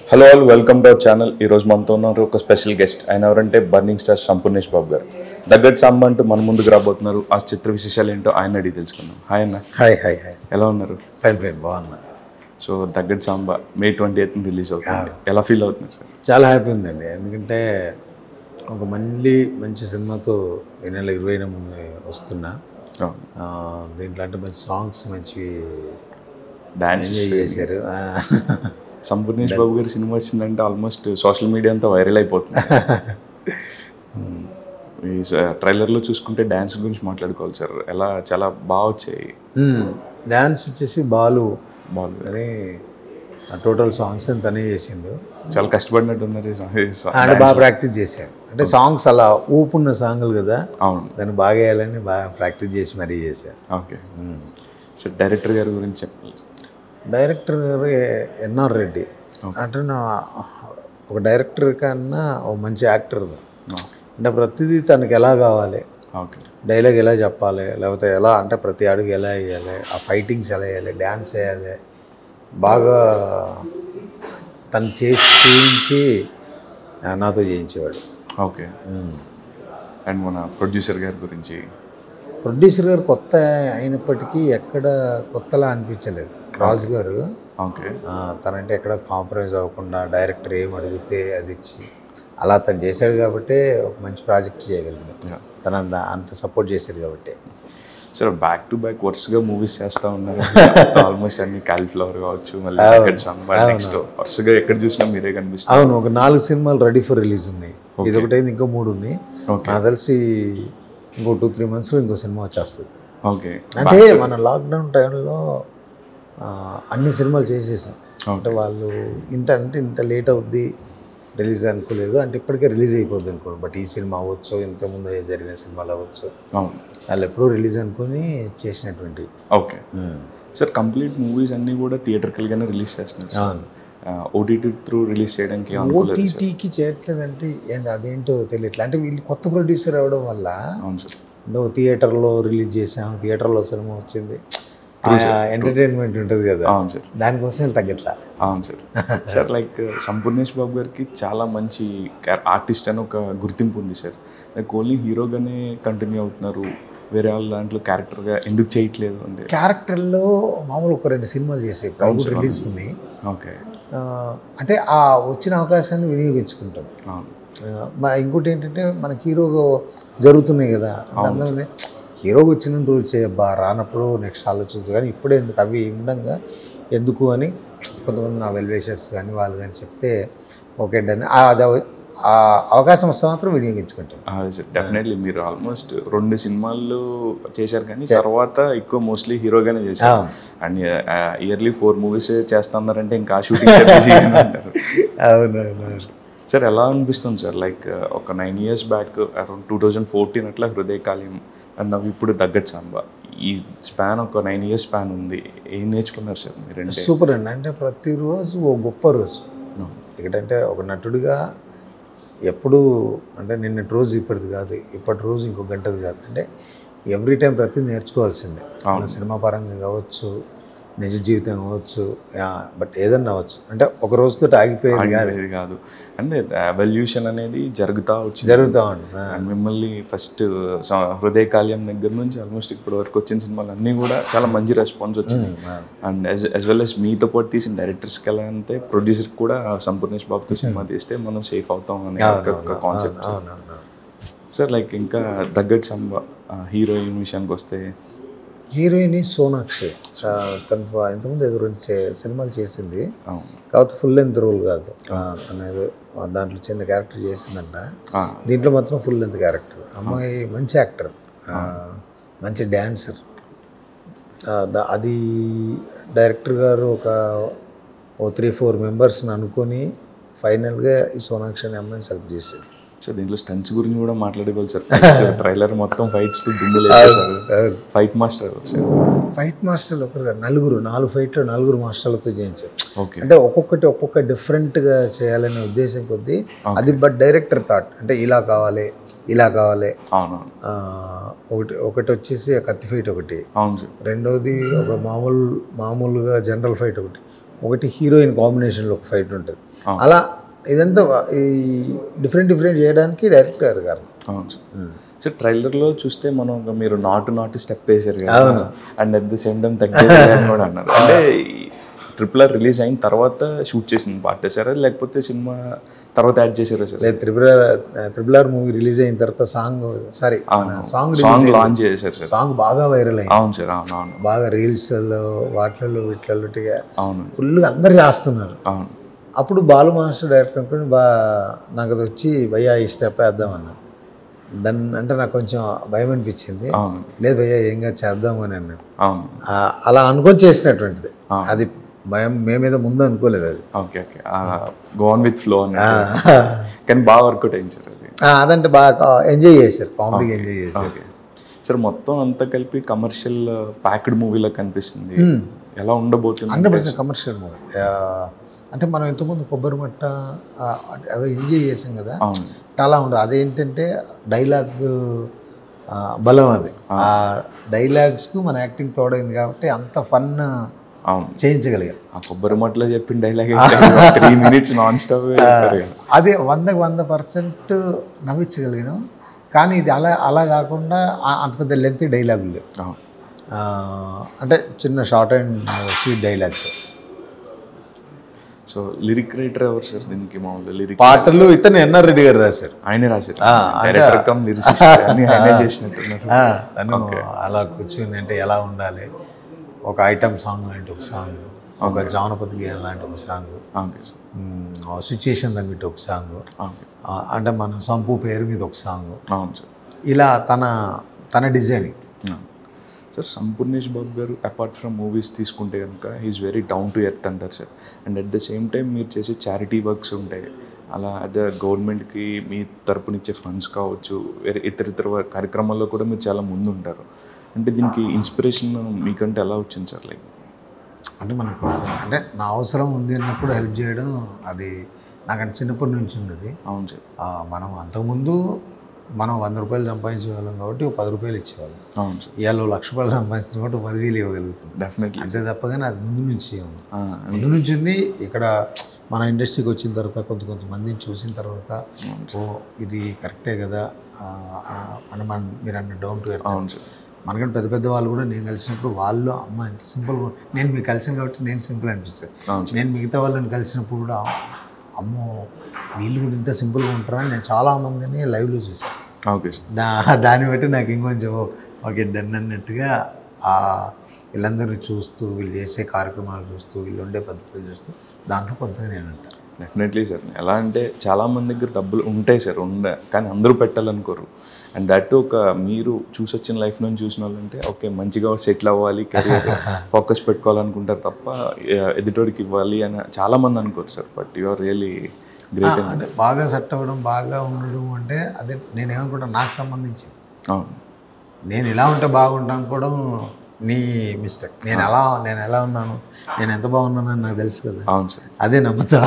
Hello all welcome to our channel. ఈరోజు మనతో ఉన్నారు ఒక స్పెషల్ గెస్ట్. ఆయన ఎవరంటే బర్నింగ్ స్టార్ సంపూర్ణేష్ బాబు గారు. దగ్గడ్ సాంబ అంటూ మన ముందుకు రాబోతున్నారు. ఆ చిత్ర విశేషాలు ఏంటో ఆయన అడిగి తెలుసుకుందాం. హాయ్ అన్న. Hi hi hi. ఎలా ఉన్నారు? ఫైన్ ఫైన్, బాగున్నా. So Dhagad Samba May 28th release అవుతుంది. ఎలా ఫీల్ అవుతున్నారు సార్? చాలా హ్యాపీ ఉందండి, ఎందుకంటే ఒక మంచి సినిమాతో ఈ నెల 20న ముందు వస్తున్నా. దీంట్లో అంటే మంచి సాంగ్స్, మంచి డాన్స్ చేశారు. సంపూర్ణేష్ బాబు గారి సినిమా వచ్చిందంటే ఆల్మోస్ట్ సోషల్ మీడియా అంతా వైరల్ అయిపోతుంది. ఈ ట్రైలర్లో చూసుకుంటే డ్యాన్స్ గురించి మాట్లాడుకోవాలి సార్. ఎలా చాలా బాగా వచ్చాయి. డ్యాన్స్ వచ్చేసి బాలు అని టోటల్ సాంగ్స్ తనే చేసిండు. చాలా కష్టపడినట్టు ఉన్నారు. అంటే బాగా ప్రాక్టీస్ చేశాను. అంటే సాంగ్స్ అలా ఊపున్న సాంగ్లు కదా, అవును, దాన్ని బాగా వేయాలని బాగా ప్రాక్టీస్ చేసి మరీ చేశాను. Okay sir. డైరెక్టర్ గారి గురించి చెప్పాలి. డైరెక్టర్ గారు ఎన్ఆర్ రెడ్డి అంటే ఒక డైరెక్టర్ కన్నా ఒక మంచి యాక్టర్. అంటే ప్రతిదీ తనకి ఎలా కావాలి, డైలాగ్ ఎలా చెప్పాలి, లేకపోతే ఎలా అంటే ప్రతి అడుగు ఎలా వేయాలి, ఆ ఫైటింగ్స్ ఎలా వేయాలి, డ్యాన్స్ వేయాలి, బాగా తను చేయించి నాతో చేయించేవాడు. ఓకే. అండ్ మన ప్రొడ్యూసర్ గారి గురించి. ప్రొడ్యూసర్ గారు కొత్త అయినప్పటికీ ఎక్కడ కొత్తలా అనిపించలేదు. రాజు గారు ఓకే. తనంటే ఎక్కడ కాంప్రమైజ్ అవ్వకుండా డైరెక్టర్ ఏం అడిగితే అది ఇచ్చి అలా తను చేశాడు కాబట్టి ఒక మంచి ప్రాజెక్ట్ చేయగలిగాడు. తను అంత సపోర్ట్ చేశాడు కాబట్టి. సరే, బ్యాక్ టు బ్యాక్ వరుసగా మూవీస్ చేస్తూ ఉన్నారు. ఆల్మోస్ట్ అన్ని కాలీఫ్లవర్ కావచ్చు, మళ్ళీ నెక్స్ట్ వరుసగా ఎక్కడ చూసినా మీరే కనిపిస్తారు. అవును, ఒక 4 సినిమాలు రెడీ ఫర్ రిలీజ్ ఉన్నాయి. ఇది ఒకటైంది, ఇంకో 3 ఉన్నాయి. నాకు తెలిసి ఇంకో 2-3 monthsలో ఇంకో సినిమా వచ్చేస్తుంది. ఓకే. అంటే మన లాక్డౌన్ టైంలో అన్ని సినిమాలు చేసేసాం. అంటే వాళ్ళు ఇంత లేట్ అవుద్ది రిలీజ్ అనుకోలేదు. అంటే ఇప్పటికే రిలీజ్ అయిపోద్ది అనుకోండి. బట్ ఈ సినిమా అవ్వచ్చు, ఇంతకుముందు జరిగిన సినిమాలు అవ్వచ్చు, వాళ్ళు ఎప్పుడూ రిలీజ్ అనుకుని చేసినటువంటి. Okay sir. కంప్లీట్ మూవీస్ అన్నీ కూడా థియేటర్కల్గానే రిలీజ్ చేస్తున్నారు. అవును. ఓటీటీ త్రూ రిలీజ్ చేయడానికి ఓటీటీకి చేయట్లేదంటే ఏంటి అదేంటో తెలియట్లేదు. అంటే వీళ్ళు కొత్త ప్రొడ్యూసర్ అవ్వడం వల్ల థియేటర్లో రిలీజ్ చేసాం, థియేటర్లో సినిమా వచ్చింది, ఎంటర్టైన్మెంట్ ఉంటుంది కదా. అవును సార్. దానికోసం తగ్గట్లా. అవును sir. Sir like Sampoornesh Babu గారికి చాలా మంచి ఆర్టిస్ట్ అని ఒక గుర్తింపు ఉంది సార్. లైక్ ఓన్లీ హీరోగానే కంటిన్యూ అవుతున్నారు, వేరే వాళ్ళ దాంట్లో క్యారెక్టర్గా ఎందుకు చేయట్లేదు అంటే? క్యారెక్టర్లో మామూలు ఒక 2 సినిమాలు చేసాయి, ఇప్పుడు రిలీజ్ ఉన్నాయి. ఓకే. అంటే ఆ వచ్చిన అవకాశాన్ని వినియోగించుకుంటాం. ఇంకోటి ఏంటంటే మనకి హీరోగా జరుగుతున్నాయి కదా, అందులోనే హీరోగా వచ్చిన రోజు చేయబ్బా, రానప్పుడు నెక్స్ట్ ఆలోచించదు. కానీ ఇప్పుడే ఎందుకు అవి ఉండగా ఎందుకు అని కొంతమంది నా వెల్వేషర్స్ కానీ వాళ్ళు కానీ చెప్తే ఓకే అని ఆ అవకాశం వస్తే మాత్రం వినియోగించుకుంటాం. డెఫినెట్లీ. మీరు ఆల్మోస్ట్ 2 సినిమాలు చేశారు, కానీ తర్వాత ఎక్కువ మోస్ట్లీ హీరోగానే చేశారు. అండ్ ఇయర్లీ 4 movies చేస్తున్నారంటే ఇంకా షూటింగ్ అంటారు. అవునవును సార్. ఎలా అనిపిస్తుంది సార్? లైక్ ఒక 9 years బ్యాక్ అరౌండ్ 2014 అట్లా హృదయకాల్యం అండ్ ఇప్పుడు దగ్గడ్ సాంబ, ఈ స్పాన్ ఒక 9 years స్పాన్ ఉంది. ఏం నేర్చుకున్నారు సార్ మీరు? సూపర్ అండి. అంటే ప్రతిరోజు ఓ గొప్ప రోజు. ఎందుకంటే ఒక నటుడిగా ఎప్పుడు అంటే నిన్నటి రోజు ఇప్పటిది కాదు, ఇప్పటి రోజు ఇంకో గంటది కాదు. అంటే ఎవ్రీ టైం ప్రతి నేర్చుకోవాల్సిందే. సినిమా పరంగా కావచ్చు, నిజ జీవితం కావచ్చు, బట్ ఏదన్నా అవ్వచ్చు. అంటే ఒక రోజుతో ఆగిపోయేది కాదు. అంటే ఎవల్యూషన్ అనేది జరుగుతూ ఉంటుంది. అండ్ మిమ్మల్ని ఫస్ట్ హృదయకాల్యం దగ్గర నుంచి ఆల్మోస్ట్ ఇప్పటి వరకు వచ్చిన సినిమాలు అన్నీ కూడా చాలా మంచి రెస్పాన్స్ వచ్చింది. అండ్ యాజ్ వెల్ యాజ్ మీతో పాటు తీసిన డైరెక్టర్స్కి ఎలా అంటే ప్రొడ్యూసర్కి కూడా సంపూర్ణేష్ బాబుతో సినిమా తీస్తే మనం సేఫ్ అవుతాం అనే ఒక కాన్సెప్ట్. సార్ లైక్ ఇంకా దగ్గడ్ సాంబ హీరోయిన్ విషయానికి వస్తే, హీరోయిన్ సోనాక్షి. తను ఇంతకుముందు 2 సినిమాలు చేసింది, కాకపోతే ఫుల్ లెంత్ రోల్ కాదు అనేది. దాంట్లో చిన్న క్యారెక్టర్ చేసిందంట. దీంట్లో మాత్రం ఫుల్ లెంత్ క్యారెక్టర్. అమ్మాయి మంచి యాక్టర్, మంచి డ్యాన్సర్. అది డైరెక్టర్ గారు ఒక 3-4 మెంబర్స్ని అనుకొని ఫైనల్గా ఈ సోనాక్షి అనే అమ్మాయిని సెలెక్ట్ చేశారు. సార్ దీంట్లో స్టంట్స్ గురించి కూడా మాట్లాడుకోవాలి సార్. ట్రైలర్ మొత్తం ఫైట్స్ దుమ్ములు వేసేసారు. ఫైట్ మాస్టర్ ఒకరు 4 ఫైట్లు 4 మాస్టర్లతో చేయించారు. అంటే ఒక్కొక్క డిఫరెంట్గా చేయాలనే ఉద్దేశం కొద్దీ అది. బట్ డైరెక్టర్ థాట్ అంటే ఇలా కావాలి. ఒకటి వచ్చేసి కత్తి ఫైట్ ఒకటి, రెండోది ఒక మామూలుగా జనరల్ ఫైట్ ఒకటి, ఒకటి హీరోయిన్ కాంబినేషన్లో ఒక ఫైట్ ఉంటుంది. అలా ఇదంతా ఈ డిఫరెంట్ చేయడానికి డైరెక్టర్ గారు. అవును సార్. సో ట్రైలర్లో చూస్తే మనం మీరు నాటు స్టెప్ వేసారు కదా, and at the same time తగ్గేది అని కూడా అన్నారు. అంటే RRR రిలీజ్ అయిన తర్వాత షూట్ చేసిన పార్ట్ సార్, లేకపోతే సినిమా తర్వాత యాడ్ చేశారా సార్? లేదు, RRR మూవీ రిలీజ్ అయిన తర్వాత సాంగ్ లాంచ్ చేశారు సార్. సాంగ్ బాగా వైరల్ అయింది. అవును సార్. అవును. బాగా రీల్స్లో వీటిలో అవును ఫుల్గా అందరు చేస్తున్నారు. అవును. అప్పుడు బాలు మాస్టర్ డైరెక్టర్ అనుకుని నాకు అది వచ్చి భయ్యా ఈ స్టెప్ వేద్దామన్నా. దాన్ని అంటే నాకు కొంచెం భయం అనిపించింది. లేదు భయ్యా ఏం కాదు చేద్దాము అని అన్నాడు. అలా అనుకొని చేసినటువంటిది అది. భయం మేమేదో ముందు అనుకోలేదు అది. Okay go on with flow అని. కానీ బాగా వర్కౌట్ అయింది సార్ అది. అదంటే బాగా ఎంజాయ్ చేశారు, కామెడీగా ఎంజాయ్ చేశారు. ఓకే సార్, మొత్తం అంతా కలిపి కమర్షియల్ ప్యాక్డ్ మూవీలో కనిపిస్తుంది. ఎలా ఉండబోతుంది? 100% కమర్షియల్ మూవీ. అంటే మనం ఇంతకుముందు కొబ్బరి మట్ట అవి ఎంజాయ్ చేసాం కదా, అలా ఉండదు. అదేంటంటే డైలాగ్ బలం అది. ఆ డైలాగ్స్కు మన యాక్టింగ్ తోడైంది కాబట్టి అంత ఫన్ చేయించగలిగాం. ఆ కొబ్బరి మట్టలో చెప్పిన డైలాగ్ 3 minutes నాన్ స్టాప్. అదే 100% నవ్వించగలిగినాం. కానీ ఇది అలా కాకుండా అంత పెద్ద లెంత్ డైలాగులు లేవు. అంటే చిన్న short and sweet dialogues. So lyric writer ఎవరు సార్ దీనికి? మామూలుగా లిరిక్ పాటలు ఇతను ఎన్ఆర్ రెడ్డి గారు రాశారు. ఆయనే రాశారు. ఆయనే చేసినట్టున్నారు. అలా కూర్చుని అంటే ఎలా ఉండాలి, ఒక ఐటమ్ సాంగ్ లాంటి ఒక సాంగ్, ఒక జానపద గేయం లాంటి ఒక సాంగ్, సిచ్యుయేషన్ తగ్గట్టు ఒక సాంగ్, అంటే మన సంపు పేరు మీద ఒక సాంగ్. అవును సార్. ఇలా తన డిజైనింగ్. సార్ సంపూర్ణేష్ బాబు గారు అపార్ట్ ఫ్రమ్ మూవీస్ తీసుకుంటే కనుక is very down to earth అంటారు sir. And at the same time మీరు చేసే చారిటీ వర్క్స్ ఉంటాయి. అలా అదే గవర్నమెంట్కి మీ తరపునిచ్చే ఫండ్స్ కావచ్చు, వేరే ఇతర కార్యక్రమాల్లో కూడా మీరు చాలా ముందు ఉంటారు. అంటే దీనికి ఇన్స్పిరేషన్ మీకంటే ఎలా వచ్చింది సార్? లైక్ అంటే మనకు అంటే నా అవసరం ఉంది అన్నప్పుడు హెల్ప్ చేయడం అది నాకంటే చిన్నప్పటి నుంచి ఉన్నది. అవును సార్. మనం అంతకుముందు మనం 100 రూపాయలు సంపాదించేవాళ్ళం కాబట్టి 10 రూపాయలు ఇచ్చేవాళ్ళం. అవును సార్. ఇవాళ 1,00,000 రూపాయలు సంపాదిస్తున్న కాబట్టి 10,000 ఇవ్వగలుగుతుంది. డెఫినెట్లీ. అంతే తప్పగానే అది ముందు నుంచి ఉంది. ముందు నుంచి ఉంది. ఇక్కడ మన ఇండస్ట్రీకి వచ్చిన తర్వాత కొంతమందిని చూసిన తర్వాత ఇది కరెక్టే కదా అని మీరు అన్న డౌన్ టు ఎర్త్. అవును సార్. మనకంటే పెద్ద వాళ్ళు కూడా నేను కలిసినప్పుడు వాళ్ళు అమ్మ ఎంత సింపుల్గా, నేను మీకు కలిసాను కాబట్టి నేను సింపుల్ అనిపిస్తుంది. నేను మిగతా వాళ్ళని కలిసినప్పుడు కూడా అమ్మో వీళ్ళు కూడా ఇంత సింపుల్గా ఉంటారా అని నేను చాలామందిని లైవ్లో చూసాను. Okay sir. దాన్ని బట్టి నాకు ఇంకొంచెం ఓకే డన్ అన్నట్టుగా వీళ్ళందరినీ చూస్తూ, వీళ్ళు చేసే కార్యక్రమాలు చూస్తూ, వీళ్ళు ఉండే పద్ధతులు చూస్తూ దాంట్లో కొంతగా నేను అంటాను. Definitely sir. ఎలా అంటే చాలామంది దగ్గర డబ్బులు ఉంటాయి సార్, కానీ అందరూ పెట్టాలనుకోరు. అండ్ దట్ ఒక మీరు చూసి వచ్చిన లైఫ్ నుంచి చూసిన వాళ్ళంటే ఓకే మంచిగా సెటిల్ అవ్వాలి, కెరీర్ ఫోకస్ పెట్టుకోవాలనుకుంటారు తప్ప ఎదుటోడికి ఇవ్వాలి అని చాలామంది అనుకోరు sir. But you are really great. అంటే బాగా సెట్ అవ్వడం, బాగా ఉండడం అంటే అదే నేనేమనుకుంటాను నాకు సంబంధించి. నేను ఇలా ఉంటే బాగుంటాను అనుకోవడం నీ మిస్టేక్. నేను ఎలా ఉన్నాను, నేను ఎంత బాగున్నానని నాకు తెలుసు కదా. అవును సార్. అదే నమ్ముతా.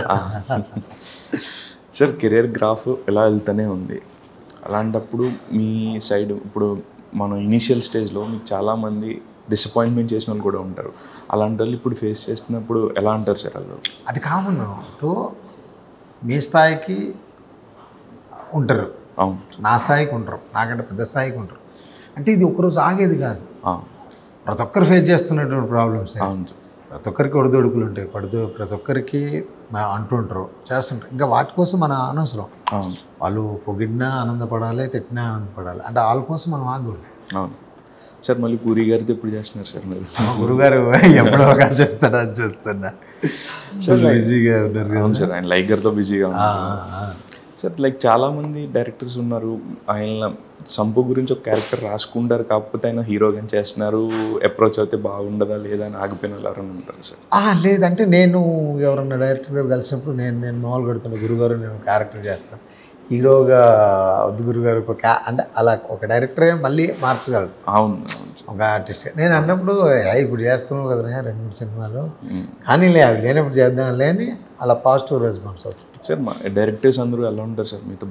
సార్ కెరీర్ గ్రాఫ్ ఎలా వెళ్తూనే ఉంది. అలాంటప్పుడు మీ సైడ్ ఇప్పుడు మనం ఇనీషియల్ స్టేజ్లో మీకు చాలామంది డిసప్పాయింట్మెంట్ చేసిన వాళ్ళు కూడా ఉంటారు. అలాంటి వాళ్ళు ఇప్పుడు ఫేస్ చేస్తున్నప్పుడు ఎలా అంటారు సార్ వాళ్ళు? అది కామన్. మీ స్థాయికి ఉంటారు, అవును, నా స్థాయికి ఉంటారు, నాకంటే పెద్ద స్థాయికి ఉంటారు. అంటే ఇది ఒకరోజు ఆగేది కాదు. ప్రతి ఒక్కరు ఫేస్ చేస్తున్నటువంటి ప్రాబ్లమ్స్. అవును. ప్రతి ఒక్కరికి ఒడిదొడుకులు ఉంటాయి, ప్రతి ఒక్కరికి అంటుంటారు, చేస్తుంటారు. ఇంకా వాటి కోసం మన అనవసరం. వాళ్ళు పొగిడినా ఆనందపడాలి, తిట్టినా ఆనందపడాలి. అంటే వాళ్ళ కోసం మనం ఆగకూడదు. అవును సార్. మళ్ళీ పూరి గారితో ఎప్పుడు చేస్తున్నారు సార్ మీరు? గురుగారు ఎప్పుడో ఒక చేస్తాడా అని చూస్తున్నా. బిజీగా ఉన్నారు. అవును సార్, ఆయన లైక్ గారితో బిజీగా ఉన్నారు సార్. లైక్ చాలామంది డైరెక్టర్స్ ఉన్నారు, ఆయన సంపు గురించి ఒక క్యారెక్టర్ రాసుకుంటారు, కాకపోతే ఆయన హీరోగా చేస్తున్నారు, అప్రోచ్ అయితే బాగుండదా లేదా అని ఆగిపోయిన వాళ్ళు ఎవరైనా ఉంటారు సార్? లేదంటే నేను ఎవరన్నా డైరెక్టర్ గారు కలిసినప్పుడు నేను మామూలు కడుతున్నా, గురుగారు నేను క్యారెక్టర్ చేస్తాను, హీరోగా వద్దు గురుగారు అంటే అలా ఒక డైరెక్టరే మళ్ళీ మార్చగలరు. అవును, ఒక ఆర్టిస్ట్ నేను అన్నప్పుడు ఇప్పుడు చేస్తున్నావు కదా 2-3 సినిమాలు, కానీ అవి లేనప్పుడు చేద్దాం లేని అలా పాజిటివ్ రెస్పాన్స్ అవుతుంది సార్. మా డైరెక్టర్స్ అందరూ ఎలా ఉంటారు సార్ మీతో?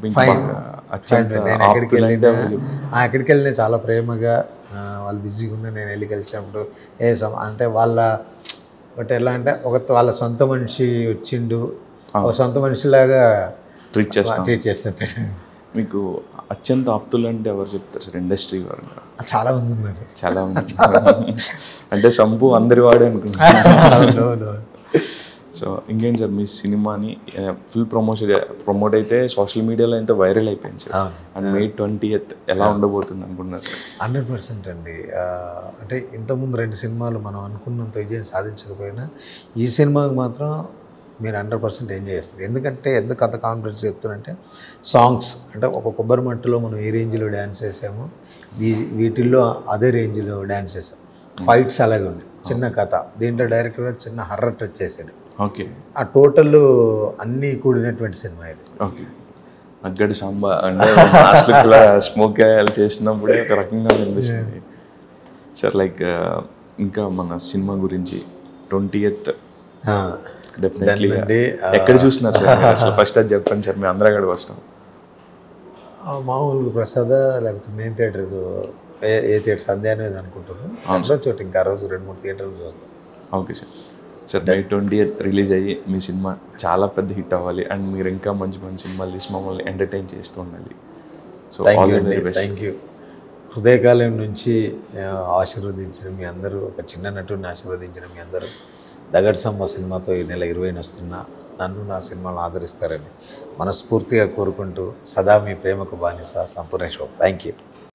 ఎక్కడికి వెళ్ళినా చాలా ప్రేమగా, వాళ్ళు బిజీగా ఉన్నా నేను వెళ్ళి కలిసినప్పుడు అంటే వాళ్ళ బట్ ఎలా అంటే వాళ్ళ సొంత మనిషి వచ్చిండు, ఒక సొంత మనిషిలాగా ట్రీట్ చేస్తుంటాడు. మీకు అత్యంత ఆప్తులు అంటే ఎవరు చెప్తారు సార్ ఇండస్ట్రీ వారు? చాలా మంది ఉన్నారు. చాలా మంది అంటే సంపు అందరి వాడే అనుకుంటున్నాను. సో ఇంకేం సార్, మీ సినిమాని ఫుల్ ప్రమోట్ అయితే సోషల్ మీడియాలో ఎంత వైరల్ అయిపోయింది సార్. అండ్ May 20th ఎలా ఉండబోతుంది అనుకున్నారు సార్? 100% అండి. అంటే ఇంతకుముందు 2 సినిమాలు మనం అనుకున్నంత విజయం సాధించకపోయినా ఈ సినిమాకి మాత్రం మీరు 100% ఎంజాయ్ చేస్తారు. ఎందుకు అంత కాన్ఫిడెన్స్ చెప్తున్నానంటే సాంగ్స్ అంటే ఒక కొబ్బరి మట్టిలో మనం ఏ రేంజ్లో డ్యాన్స్ చేసామో వీటిల్లో అదే రేంజ్లో డ్యాన్స్ చేసాం. ఫైట్స్ అలాగే ఉన్నాయి, చిన్న కథ. దీంట్లో డైరెక్టర్ గారు చిన్న హర్రర్ టచ్ చేశాడు. ఓకే, ఆ టోటల్ అన్నీ కూడినటువంటి సినిమా ఇది. ఓకే, ధగడ్ సాంబా అంటే స్మోక్ చేసినప్పుడే ఒక రకంగా అనిపిస్తుంది సార్. లైక్ ఇంకా మన సినిమా గురించి 20th డెఫినెట్లీ ఎక్కడ చూస్తున్నారు సార్? ఫస్ట్ అది చెప్పండి సార్, మేము అందరూ అక్కడికి వస్తాం. మామూలుగా ప్రసాద లేకపోతే మెయిన్ థియేటర్ ఏ థియేటర్ సంధ్య అనేది అనుకుంటున్నాను. అందులో చోటు ఇంకా రోజు 2-3 థియేటర్లు చూస్తాం. Okay sir. Sir May 20th release అయ్యి మీ సినిమా చాలా పెద్ద హిట్ అవ్వాలి అండ్ మీరు ఇంకా మంచి మంచి సినిమాలు తీసి మమ్మల్ని ఎంటర్టైన్ చేస్తూ ఉండాలి. So thank you. హృదయకాలం నుంచి ఆశీర్వదించిన మీ అందరూ, ఒక చిన్న నటుడిని ఆశీర్వదించిన మీ అందరూ ధగడ్ సాంబా సినిమాతో ఈ నెల 20న వస్తున్నా నన్ను నా సినిమాలను ఆదరిస్తారని మనస్ఫూర్తిగా కోరుకుంటూ సదా మీ ప్రేమకు బానిస సంపూర్ణేష్ బాబు. Thank you.